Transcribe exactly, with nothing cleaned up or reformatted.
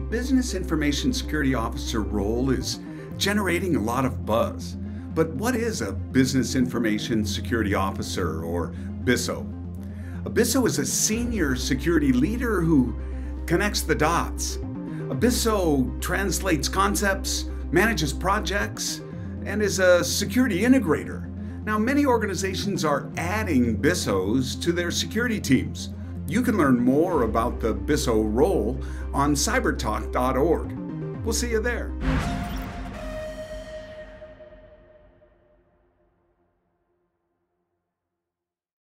business information security officer role is generating a lot of buzz. But what is a business information security officer, or B I S O? A B I S O is a senior security leader who connects the dots. A B I S O translates concepts, manages projects, and is a security integrator. Now, many organizations are adding B I S Os to their security teams. You can learn more about the B I S O role on cyber talk dot org. We'll see you there.